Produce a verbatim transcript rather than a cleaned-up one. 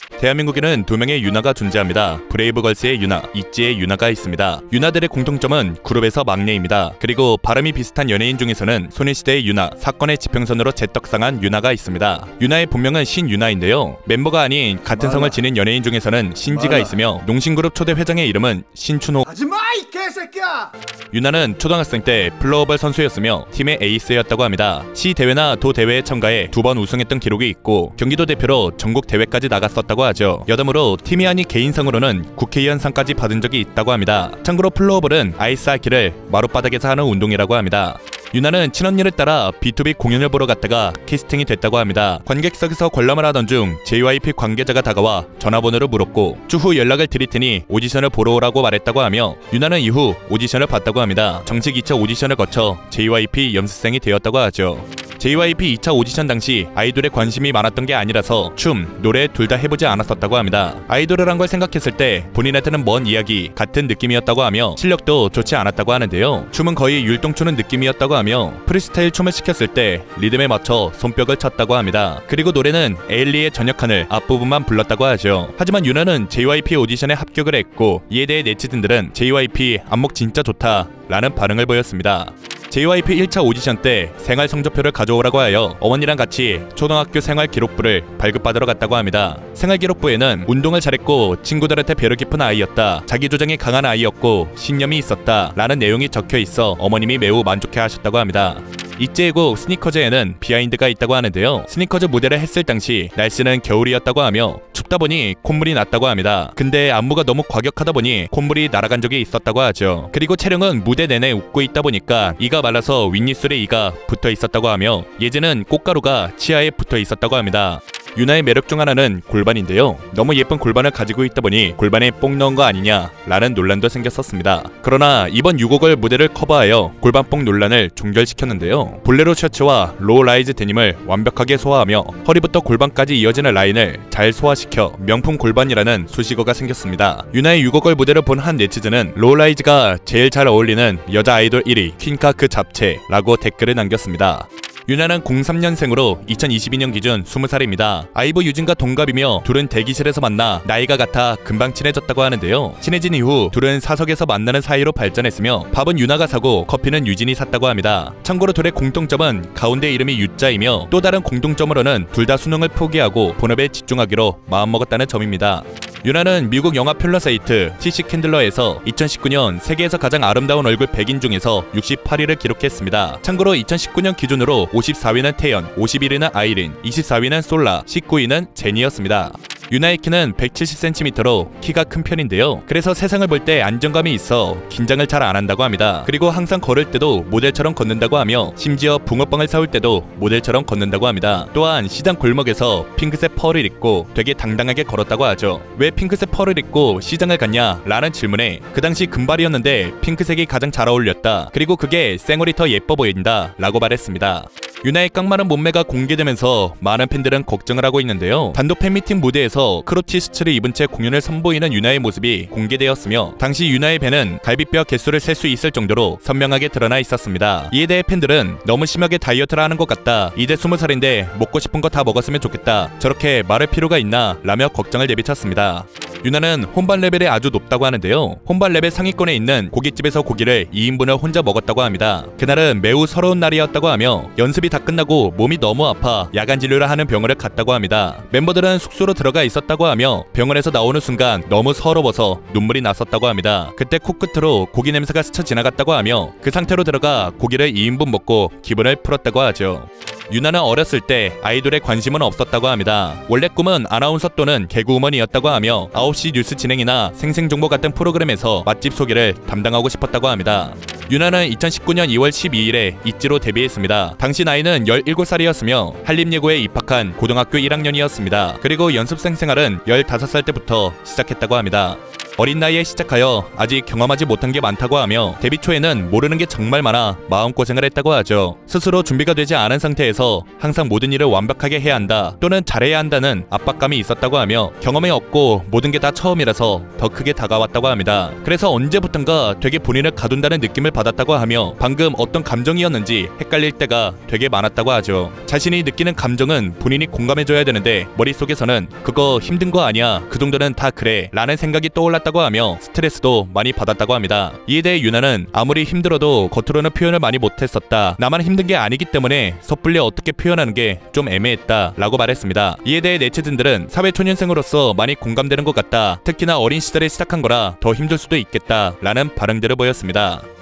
대한민국에는 두 명의 유나가 존재합니다. 브레이브걸스의 유나, 있지의 유나가 있습니다. 유나들의 공통점은 그룹에서 막내입니다. 그리고 발음이 비슷한 연예인 중에서는 소녀시대의 유나, 사건의 지평선으로 재떡상한 유나가 있습니다. 유나의 본명은 신유나인데요. 멤버가 아닌 같은 말라. 성을 지닌 연예인 중에서는 신지가 말라. 있으며 농심그룹 초대 회장의 이름은 신춘호. 하지마 이 개새끼야! 유나는 초등학생 때 플로어볼 선수였으며 팀의 에이스였다고 합니다. 시 대회나 도 대회에 참가해 두 번 우승했던 기록이 있고 경기도 대표로 전국 대회까지 나갔었다고 하죠. 여담으로 팀이 아닌 개인상으로는 국회의원상까지 받은 적이 있다고 합니다. 참고로 플로어볼은 아이스하키를 마룻바닥에서 하는 운동이라고 합니다. 유나는 친언니를 따라 비투비 공연을 보러 갔다가 캐스팅이 됐다고 합니다. 관객석에서 관람을 하던 중 제이와이피 관계자가 다가와 전화번호를 물었고 추후 연락을 드릴 테니 오디션을 보러 오라고 말했다고 하며 유나는 이후 오디션을 봤다고 합니다. 정식 이 차 오디션을 거쳐 제이와이피 연습생이 되었다고 하죠. 제이와이피 이 차 오디션 당시 아이돌에 관심이 많았던 게 아니라서 춤, 노래 둘 다 해보지 않았었다고 합니다. 아이돌을 한 걸 생각했을 때 본인한테는 먼 이야기, 같은 느낌이었다고 하며 실력도 좋지 않았다고 하는데요. 춤은 거의 율동추는 느낌이었다고 하며 프리스타일 춤을 시켰을 때 리듬에 맞춰 손뼉을 쳤다고 합니다. 그리고 노래는 에일리의 저녁하늘 앞부분만 불렀다고 하죠. 하지만 유나는 제이와이피 오디션에 합격을 했고 이에 대해 네티즌들은 제이와이피 안목 진짜 좋다 라는 반응을 보였습니다. 제이와이피 일 차 오디션 때 생활 성적표를 가져오라고 하여 어머니랑 같이 초등학교 생활 기록부를 발급받으러 갔다고 합니다. 생활 기록부에는 운동을 잘했고 친구들한테 배려 깊은 아이였다, 자기주장이 강한 아이였고 신념이 있었다 라는 내용이 적혀 있어 어머님이 매우 만족해 하셨다고 합니다. 있지의 곡 스니커즈에는 비하인드가 있다고 하는데요. 스니커즈 무대를 했을 당시 날씨는 겨울이었다고 하며 춥다 보니 콧물이 났다고 합니다. 근데 안무가 너무 과격하다 보니 콧물이 날아간 적이 있었다고 하죠. 그리고 촬영은 무대 내내 웃고 있다 보니까 이가 말라서 윗입술에 이가 붙어 있었다고 하며 예제는 꽃가루가 치아에 붙어 있었다고 합니다. 유나의 매력 중 하나는 골반인데요. 너무 예쁜 골반을 가지고 있다 보니 골반에 뽕 넣은 거 아니냐 라는 논란도 생겼었습니다. 그러나 이번 유곡을 무대를 커버하여 골반뽕 논란을 종결시켰는데요. 볼레로 셔츠와 로우라이즈 데님을 완벽하게 소화하며 허리부터 골반까지 이어지는 라인을 잘 소화시켜 명품 골반이라는 수식어가 생겼습니다. 유나의 유곡을 무대를 본 한 네티즌은 로우라이즈가 제일 잘 어울리는 여자 아이돌 일 위 퀸카 그 잡채 라고 댓글을 남겼습니다. 유나는 공삼 년생으로 이천이십이 년 기준 스무 살입니다. 아이브 유진과 동갑이며 둘은 대기실에서 만나 나이가 같아 금방 친해졌다고 하는데요. 친해진 이후 둘은 사석에서 만나는 사이로 발전했으며 밥은 유나가 사고 커피는 유진이 샀다고 합니다. 참고로 둘의 공통점은 가운데 이름이 유자이며 또 다른 공통점으로는 둘 다 수능을 포기하고 본업에 집중하기로 마음먹었다는 점입니다. 유나는 미국 영화 퓰러 사이트 티시 캔들러에서 이천십구 년 세계에서 가장 아름다운 얼굴 백 인 중에서 육십팔 위를 기록했습니다. 참고로 이천십구 년 기준으로 오십사 위는 태연, 오십일 위는 아이린, 이십사 위는 솔라, 십구 위는 제니였습니다. 유나의 키는 백칠십 센티미터로 키가 큰 편인데요. 그래서 세상을 볼 때 안정감이 있어 긴장을 잘 안 한다고 합니다. 그리고 항상 걸을 때도 모델처럼 걷는다고 하며 심지어 붕어빵을 사올 때도 모델처럼 걷는다고 합니다. 또한 시장 골목에서 핑크색 펄을 입고 되게 당당하게 걸었다고 하죠. 왜 핑크색 펄을 입고 시장을 갔냐 라는 질문에 그 당시 금발이었는데 핑크색이 가장 잘 어울렸다. 그리고 그게 쌩얼이 더 예뻐 보인다 라고 말했습니다. 유나의 깡마른 몸매가 공개되면서 많은 팬들은 걱정을 하고 있는데요. 단독 팬미팅 무대에서 크롭 티셔츠를 입은 채 공연을 선보이는 유나의 모습이 공개되었으며 당시 유나의 배는 갈비뼈 개수를 셀 수 있을 정도로 선명하게 드러나 있었습니다. 이에 대해 팬들은 너무 심하게 다이어트를 하는 것 같다, 이제 스무 살인데 먹고 싶은 거 다 먹었으면 좋겠다, 저렇게 말할 필요가 있나 라며 걱정을 내비쳤습니다. 유나는 혼밥 레벨이 아주 높다고 하는데요. 혼밥 레벨 상위권에 있는 고깃집에서 고기를 이 인분을 혼자 먹었다고 합니다. 그날은 매우 서러운 날이었다고 하며 연습이 다 끝나고 몸이 너무 아파 야간 진료를 하는 병원을 갔다고 합니다. 멤버들은 숙소로 들어가 있었다고 하며 병원에서 나오는 순간 너무 서러워서 눈물이 났었다고 합니다. 그때 코끝으로 고기 냄새가 스쳐 지나갔다고 하며 그 상태로 들어가 고기를 이 인분 먹고 기분을 풀었다고 하죠. 유나는 어렸을 때 아이돌에 관심은 없었다고 합니다. 원래 꿈은 아나운서 또는 개그우먼이었다고 하며 아홉 시 뉴스 진행이나 생생정보 같은 프로그램에서 맛집 소개를 담당하고 싶었다고 합니다. 유나는 이천십구 년 이월 십이일에 있지로 데뷔했습니다. 당시 나이는 열일곱 살이었으며 한림예고에 입학한 고등학교 일 학년이었습니다. 그리고 연습생 생활은 열다섯 살 때부터 시작했다고 합니다. 어린 나이에 시작하여 아직 경험하지 못한 게 많다고 하며 데뷔 초에는 모르는 게 정말 많아 마음고생을 했다고 하죠. 스스로 준비가 되지 않은 상태에서 항상 모든 일을 완벽하게 해야 한다 또는 잘해야 한다는 압박감이 있었다고 하며 경험이 없고 모든 게 다 처음이라서 더 크게 다가왔다고 합니다. 그래서 언제부턴가 되게 본인을 가둔다는 느낌을 받았다고 하며 방금 어떤 감정이었는지 헷갈릴 때가 되게 많았다고 하죠. 자신이 느끼는 감정은 본인이 공감해줘야 되는데 머릿속에서는 그거 힘든 거 아니야, 그 정도는 다 그래 라는 생각이 떠올랐다고 하며 스트레스도 많이 받았다고 합니다. 이에 대해 유나는 아무리 힘들어도 겉으로는 표현을 많이 못했었다, 나만 힘든 게 아니기 때문에 섣불리 어떻게 표현하는 게 좀 애매했다 라고 말했습니다. 이에 대해 네티즌들은 사회초년생으로서 많이 공감되는 것 같다, 특히나 어린 시절에 시작한 거라 더 힘들 수도 있겠다 라는 반응들을 보였습니다.